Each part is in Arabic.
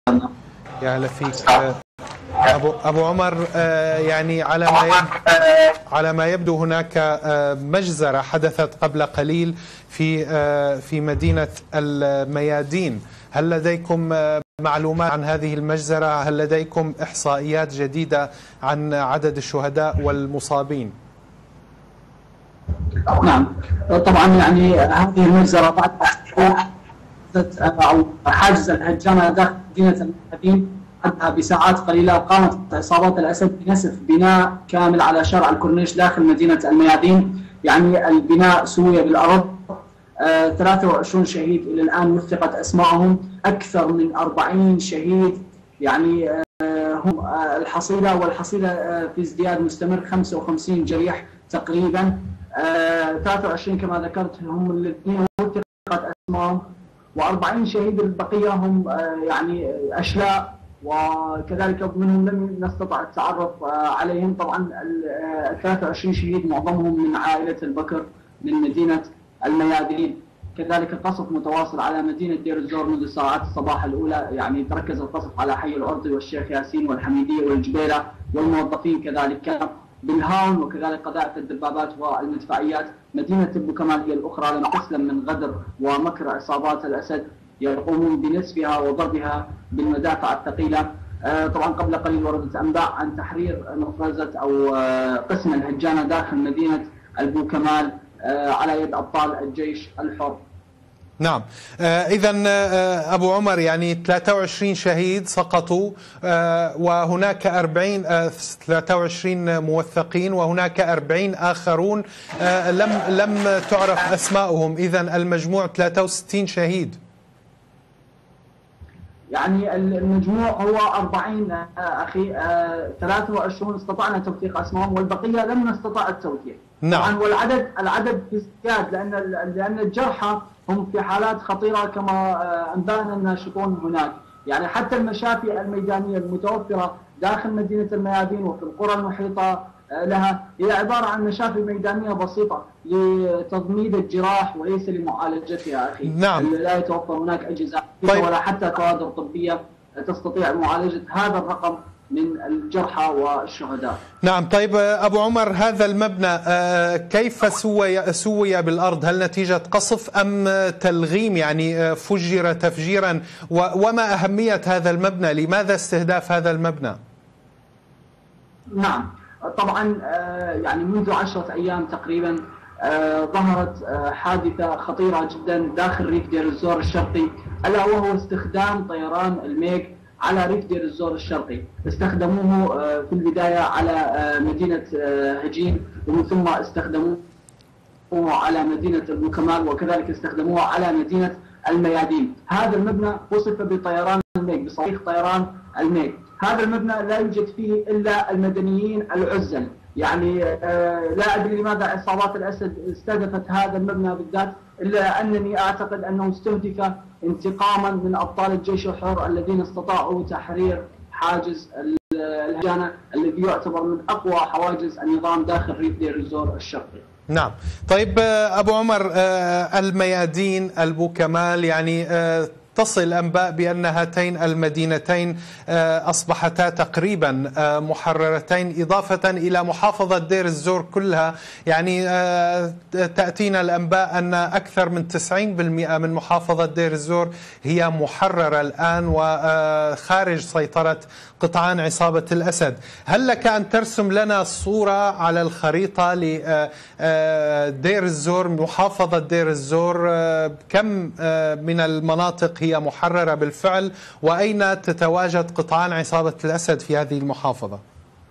يا هلا فيك أبو عمر. يعني على ما يبدو هناك مجزرة حدثت قبل قليل في مدينة الميادين. هل لديكم معلومات عن هذه المجزرة؟ هل لديكم إحصائيات جديدة عن عدد الشهداء والمصابين؟ نعم طبعا، يعني هذه المجزرة بعد أو حاجز الهجانة داخل مدينة الميادين بعدها بساعات قليلة قامت عصابات الأسد بنسف بناء كامل على شارع الكورنيش داخل مدينة الميادين. يعني البناء سوي بالأرض. 23 شهيد إلى الآن وثقت أسمائهم، أكثر من 40 شهيد. يعني هم الحصيلة، والحصيلة في ازدياد مستمر، 55 جريح تقريبا. 23 كما ذكرت هم الذين وثقت أسمائهم، و40 شهيد البقية هم يعني أشلاء، وكذلك منهم لم نستطع التعرف عليهم. طبعا 23 شهيد معظمهم من عائلة البكر من مدينة الميادين. كذلك قصف متواصل على مدينة دير الزور منذ ساعات الصباح الأولى. يعني تركز القصف على حي الأرضي والشيخ ياسين والحميدية والجبيلة، والموظفين كذلك بالهاون، وكذلك قذائف الدبابات والمدفعيات. مدينة بوكمال هي الأخرى لم تسلم من غدر ومكر عصابات الأسد، يقومون بنسفها وضربها بالمدافع الثقيلة. طبعا قبل قليل وردت أنباء عن تحرير مفرزة أو قسم الهجانة داخل مدينة البوكمال على يد أبطال الجيش الحر. نعم. إذا أبو عمر، يعني 23 شهيد سقطوا، وهناك 23 موثقين، وهناك 40 آخرون لم تعرف أسماؤهم. إذا المجموع 63 شهيد. يعني المجموع هو 40 أخي. 23 استطعنا توثيق أسمائهم، والبقية لم نستطع التوثيق. نعم. طبعا والعدد في ازدياد، لأن الجرحى هم في حالات خطيرة كما أنبانا الناشطون هناك. يعني حتى المشافي الميدانية المتوفرة داخل مدينة الميادين وفي القرى المحيطة لها هي عبارة عن مشافي ميدانية بسيطة لتضميد الجراح وليس لمعالجتها أخي. نعم. لا يتوفر هناك أجهزة ولا حتى كوادر طبية تستطيع معالجة هذا الرقم من الجرحى والشهداء. نعم. طيب أبو عمر، هذا المبنى كيف سوي بالأرض؟ هل نتيجة قصف أم تلغيم؟ يعني فجر تفجيرا؟ وما أهمية هذا المبنى؟ لماذا استهداف هذا المبنى؟ نعم طبعا، يعني منذ 10 أيام تقريبا ظهرت حادثة خطيرة جدا داخل ريف دير الزور الشرقي، ألا وهو استخدام طيران الميج على ريف دير الزور الشرقي. استخدموه في البداية على مدينة هجين، ومن ثم استخدموه على مدينة البوكمال، وكذلك استخدموه على مدينة الميادين. هذا المبنى وصف بطيران الميج، بصواريخ طيران الميج. هذا المبنى لا يوجد فيه إلا المدنيين العزل. يعني لا أدري لماذا عصابات الأسد استهدفت هذا المبنى بالذات، إلا أنني أعتقد أنه استهدف انتقاما من أبطال الجيش الحر الذين استطاعوا تحرير حاجز الهجانة الذي يعتبر من أقوى حواجز النظام داخل ريف دير الزور الشرقي. نعم. طيب أبو عمر، الميادين، البوكمال، يعني تصل أنباء بأن هاتين المدينتين أصبحتا تقريبا محررتين، إضافة إلى محافظة دير الزور كلها. يعني تأتينا الأنباء أن أكثر من 90% من محافظة دير الزور هي محررة الآن وخارج سيطرة قطعان عصابة الأسد. هل لك أن ترسم لنا صورة على الخريطة لدير الزور، محافظة دير الزور؟ كم من المناطق هي محررة بالفعل، وأين تتواجد قطعان عصابة الأسد في هذه المحافظة؟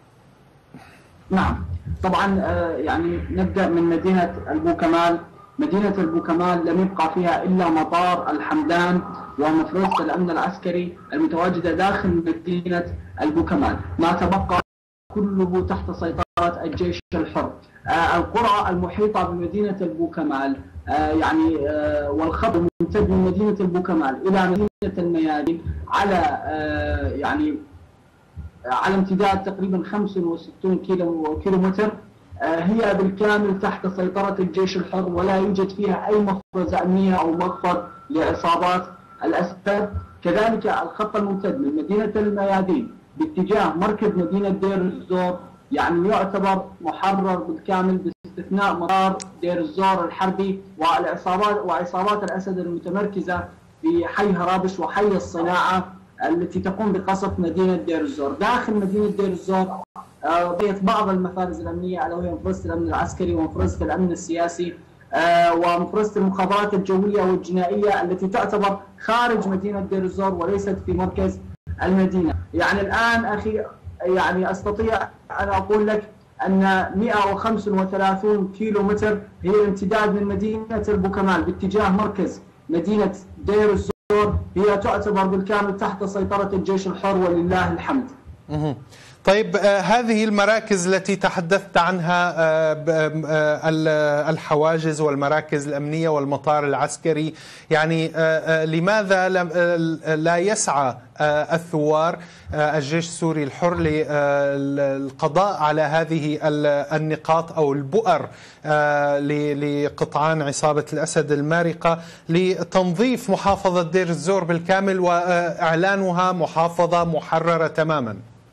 نعم طبعا، يعني نبدأ من مدينة البوكمال. مدينة البوكمال لم يبقى فيها إلا مطار الحمدان ومفرزة الأمن العسكري المتواجدة داخل مدينة البوكمال. ما تبقى كله تحت سيطرة الجيش الحر. القرى المحيطة بمدينة البوكمال يعني والخط الممتد من مدينة البوكمال إلى مدينة الميادين على يعني على امتداد تقريبا 65 كيلومتر، هي بالكامل تحت سيطرة الجيش الحر، ولا يوجد فيها أي مفرزة أمنية أو مخفر لعصابات الأسد. كذلك الخط الممتد من مدينة الميادين باتجاه مركز مدينة دير الزور يعني يعتبر محرر بالكامل باستثناء مطار دير الزور الحربي وعصابات الأسد المتمركزة في حي هرابش وحي الصناعة التي تقوم بقصف مدينة دير الزور. داخل مدينة دير الزور بقيت بعض المفارز الأمنية ألا وهي مفرزة الأمن العسكري ومفرزة الأمن السياسي ومفرزة المخابرات الجوية والجنائية التي تعتبر خارج مدينة دير الزور وليست في مركز المدينة. يعني الآن أخي يعني أستطيع أن أقول لك أن 135 كيلو متر هي الامتداد من مدينة البوكمال باتجاه مركز مدينة دير الزور هي تعتبر بالكامل تحت سيطرة الجيش الحر ولله الحمد. طيب هذه المراكز التي تحدثت عنها الحواجز والمراكز الأمنية والمطار العسكري يعني لماذا لا يسعى الثوار الجيش السوري الحر للقضاء على هذه النقاط أو البؤر لقطعان عصابة الأسد المارقة لتنظيف محافظة دير الزور بالكامل وإعلانها محافظة محررة تماما؟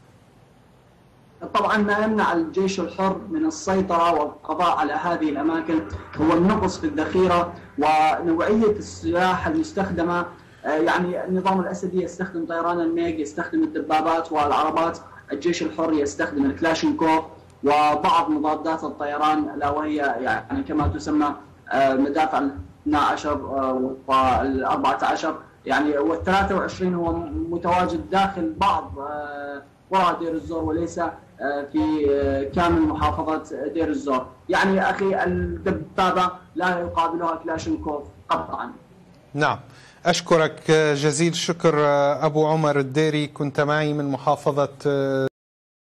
طبعا ما يمنع الجيش الحر من السيطرة والقضاء على هذه الأماكن هو النقص في الذخيرة ونوعية السلاح المستخدمة. يعني النظام الأسدي يستخدم طيران الميج، يستخدم الدبابات والعربات، الجيش الحر يستخدم الكلاشينكوف وبعض مضادات الطيران ألا وهي يعني كما تسمى مدافع 12 وال14 يعني وال23 هو متواجد داخل بعض قرى دير الزور وليس في كامل محافظة دير الزور. يعني أخي الدبابة لا يقابلها كلاشينكوف قطعا. نعم، أشكرك جزيل الشكر أبو عمر الديري، كنت معي من محافظة